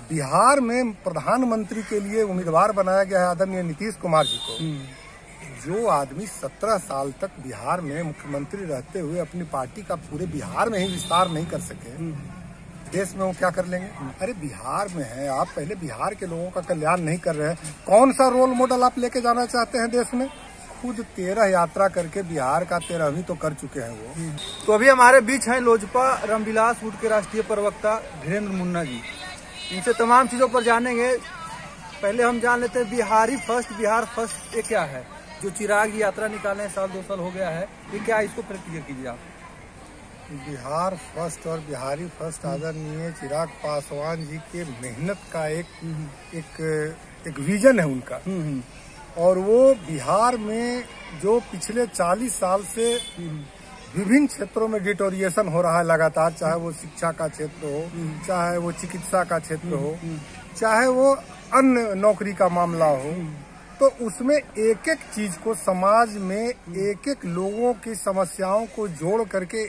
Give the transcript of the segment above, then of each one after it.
बिहार में प्रधानमंत्री के लिए उम्मीदवार बनाया गया है आदरणीय नीतीश कुमार जी को। जो आदमी 17 साल तक बिहार में मुख्यमंत्री रहते हुए अपनी पार्टी का पूरे बिहार में ही विस्तार नहीं कर सके, देश में वो क्या कर लेंगे? अरे बिहार में है आप, पहले बिहार के लोगों का कल्याण नहीं कर रहे हैं। कौन सा रोल मॉडल आप लेके जाना चाहते हैं देश में? खुद 13 यात्रा करके बिहार का 13वीं तो कर चुके हैं वो। तो अभी हमारे बीच हैं लोजपा रामविलास गुट के राष्ट्रीय प्रवक्ता धीरेन्द्र मुन्ना जी। इनसे तमाम चीजों पर जानेंगे। पहले हम जान लेते हैं बिहारी फर्स्ट, बिहार फर्स्ट ये क्या है? जो चिराग यात्रा निकाले साल 2 साल हो गया है, ये क्या, इसको क्लियर कीजिए आप। बिहार फर्स्ट और बिहारी फर्स्ट आदरणीय चिराग पासवान जी के मेहनत का एक विजन है उनका। और वो बिहार में जो पिछले 40 साल से विभिन्न क्षेत्रों में डिटोरिएशन हो रहा है लगातार, चाहे वो शिक्षा का क्षेत्र हो, चाहे वो चिकित्सा का क्षेत्र हो, चाहे वो अन्य नौकरी का मामला हो, तो उसमें एक एक चीज को समाज में एक एक लोगों की समस्याओं को जोड़ करके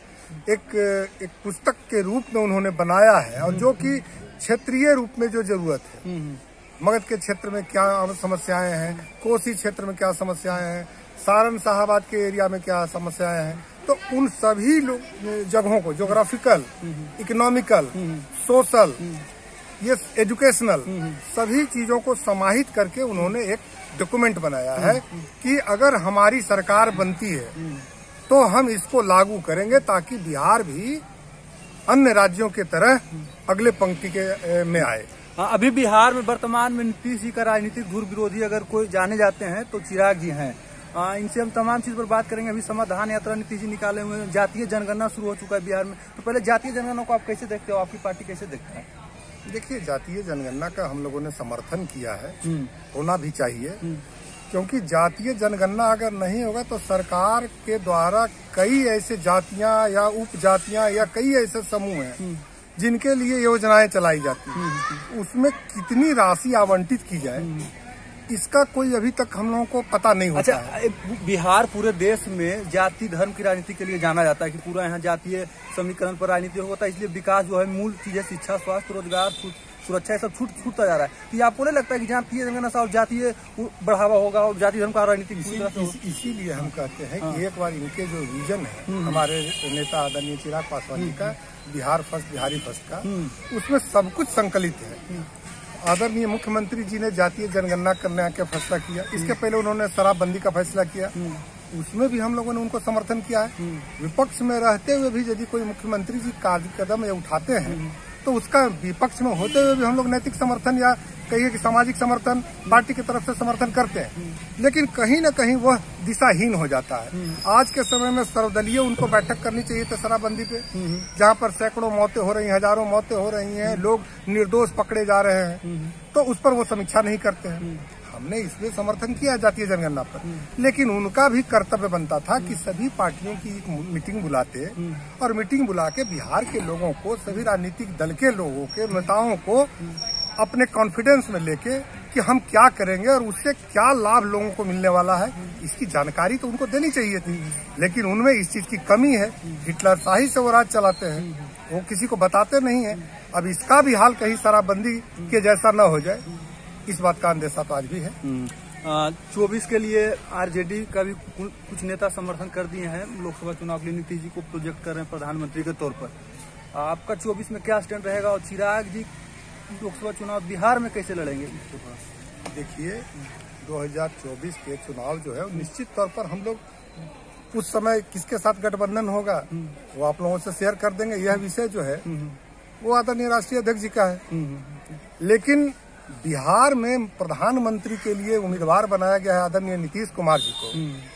एक पुस्तक के रूप में उन्होंने बनाया है। और जो कि क्षेत्रीय रूप में जो जरूरत है, मगध के क्षेत्र में क्या समस्याएं हैं, कोसी क्षेत्र में क्या समस्याएं हैं, सारण शाहाबाद के एरिया में क्या समस्याएं हैं, तो उन सभी जगहों को ज्योग्राफिकल, इकोनॉमिकल, सोशल, ये एजुकेशनल, सभी चीजों को समाहित करके उन्होंने एक डॉक्यूमेंट बनाया है कि अगर हमारी सरकार बनती है तो हम इसको लागू करेंगे ताकि बिहार भी अन्य राज्यों के तरह अगले पंक्ति के में आए। अभी बिहार में वर्तमान में नीतीश जी का राजनीतिक धुर विरोधी अगर कोई जाने जाते हैं तो चिराग जी हैं। इनसे हम तमाम चीज पर बात करेंगे। अभी समाधान यात्रा नीतीश जी निकाले हुए हैं, जातीय जनगणना शुरू हो चुका है बिहार में। तो पहले जातीय जनगणना को आप कैसे देखते हो, आपकी पार्टी कैसे देखता है? देखिए, जातीय जनगणना का हम लोगों ने समर्थन किया है, होना भी चाहिए, क्योंकि जातीय जनगणना अगर नहीं होगा तो सरकार के द्वारा कई ऐसे जातियां या उपजातियां या कई ऐसे समूह हैं जिनके लिए योजनाएं चलाई जाती हैं, उसमें कितनी राशि आवंटित की जाए इसका कोई अभी तक हम लोगों को पता नहीं होता है। बिहार पूरे देश में जाति धर्म की राजनीति के लिए जाना जाता है कि पूरा यहाँ जातीय समीकरण पर राजनीति होता है, इसलिए विकास जो है मूल चीजें शिक्षा, स्वास्थ्य, रोजगार, सुरक्षा, ये सब छूटता जा रहा है। तो आपको नहीं लगता है कि जातीय जनगणना और जातीय बढ़ावा होगा और जाति धर्म का राजनीति? इसीलिए हम कहते हैं कि एक बार इनके जो विजन है हमारे नेता आदरणीय चिराग पासवान जी का, बिहार फर्स्ट बिहारी फर्स्ट का, उसमें सब कुछ संकलित है। आदरणीय मुख्यमंत्री जी ने जातीय जनगणना करने का फैसला किया। इसके पहले उन्होंने शराबबंदी का फैसला किया, उसमें भी हम लोगों ने उनको समर्थन किया है। विपक्ष में रहते हुए भी यदि कोई मुख्यमंत्री जी कदम उठाते हैं तो उसका विपक्ष में होते हुए भी हम लोग नैतिक समर्थन या कहिए कि सामाजिक समर्थन पार्टी की तरफ से समर्थन करते हैं, लेकिन कहीं न कहीं वह दिशाहीन हो जाता है। आज के समय में सर्वदलीय उनको बैठक करनी चाहिए थी शराबबंदी पे, जहां पर सैकड़ों मौतें हो रही हैं, हजारों मौतें हो रही हैं, लोग निर्दोष पकड़े जा रहे हैं, तो उस पर वो समीक्षा नहीं करते हैं। हमने इसलिए समर्थन किया जातीय जनगणना पर, लेकिन उनका भी कर्तव्य बनता था कि सभी पार्टियों की एक मीटिंग बुलाते और मीटिंग बुला के बिहार के लोगों को, सभी राजनीतिक दल के लोगों के नेताओं को अपने कॉन्फिडेंस में लेके कि हम क्या करेंगे और उससे क्या लाभ लोगों को मिलने वाला है, इसकी जानकारी तो उनको देनी चाहिए थी। लेकिन उनमें इस चीज की कमी है। हिटलरशाही से वो राज चलाते हैं, वो किसी को बताते नहीं है। अब इसका भी हाल कहीं शराबबंदी के जैसा न हो जाए, इस बात का अंदेशा तो आज भी है। 24 के लिए आरजेडी का भी कुछ नेता समर्थन कर दिए हैं। लोकसभा चुनाव के लिए नीतीश जी को प्रोजेक्ट कर रहे हैं प्रधानमंत्री के तौर पर। आपका 24 में क्या स्टैंड रहेगा और चिराग जी लोकसभा चुनाव बिहार में कैसे लड़ेंगे? देखिए, 2024 के चुनाव जो है निश्चित तौर पर हम लोग उस समय किसके साथ गठबंधन होगा वो आप लोगों से शेयर कर देंगे। यह विषय जो है वो आदरणीय राष्ट्रीय अध्यक्ष जी का है। लेकिन बिहार में प्रधानमंत्री के लिए उम्मीदवार बनाया गया है आदरणीय नीतीश कुमार जी को।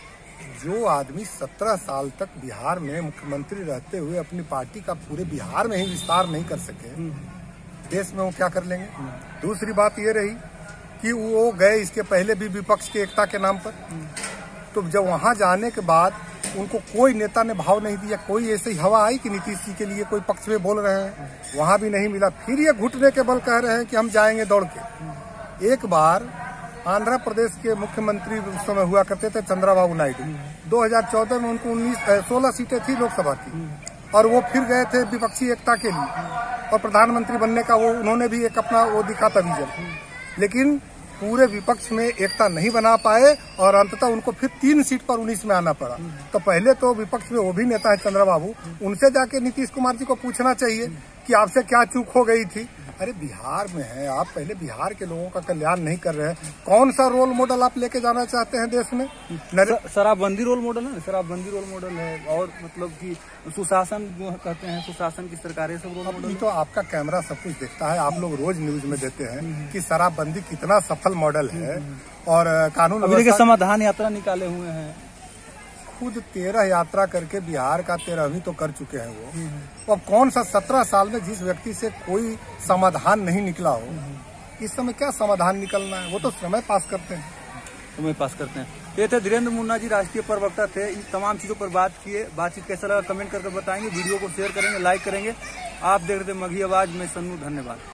जो आदमी 17 साल तक बिहार में मुख्यमंत्री रहते हुए अपनी पार्टी का पूरे बिहार में ही विस्तार नहीं कर सके, देश में वो क्या कर लेंगे? दूसरी बात ये रही कि वो गए इसके पहले भी विपक्ष की एकता के नाम पर, तो जब वहां जाने के बाद उनको कोई नेता ने भाव नहीं दिया, कोई ऐसी हवा आई कि नीतीश जी के लिए कोई पक्ष में बोल रहे हैं, वहां भी नहीं मिला। फिर ये घुटने के बल कह रहे हैं कि हम जाएंगे दौड़ के। एक बार आंध्र प्रदेश के मुख्यमंत्री उस समय हुआ करते थे चंद्रबाबू नायडू, 2014 में उनको 16 सीटें थी लोकसभा की, और वो फिर गए थे विपक्षी एकता के लिए और प्रधानमंत्री बनने का वो उन्होंने भी एक अपना वो दिखा था विजन, लेकिन पूरे विपक्ष में एकता नहीं बना पाए और अंततः उनको फिर 3 सीट पर 19 में आना पड़ा। तो पहले तो विपक्ष में वो भी नेता है चंद्रबाबू, उनसे जाके नीतीश कुमार जी को पूछना चाहिए कि आपसे क्या चूक हो गई थी। अरे बिहार में है आप, पहले बिहार के लोगों का कल्याण नहीं कर रहे हैं। कौन सा रोल मॉडल आप लेके जाना चाहते हैं देश में? शराबबंदी रोल मॉडल है, शराबबंदी रोल मॉडल है, और मतलब कि सुशासन कहते हैं, सुशासन की सरकारें सब रोल मॉडल। तो आपका कैमरा सब कुछ देखता है, आप लोग रोज न्यूज में देते हैं कि शराबबंदी कितना सफल मॉडल है और कानून व्यवस्था समाधान यात्रा निकाले हुए हैं। खुद 13 यात्रा करके बिहार का 13वीं तो कर चुके हैं वो। अब कौन सा 17 साल में जिस व्यक्ति से कोई समाधान नहीं निकला हो, इस समय क्या समाधान निकलना है? वो तो समय पास करते हैं, समय पास करते हैं। ये थे धीरेन्द्र मुन्ना जी, राष्ट्रीय प्रवक्ता थे। इन तमाम चीजों पर बात किए। बातचीत कैसा लगा कमेंट करके बताएंगे, वीडियो को शेयर करेंगे, लाइक करेंगे। आप देख रहे थे मगही आवाज में सन्नू, धन्यवाद।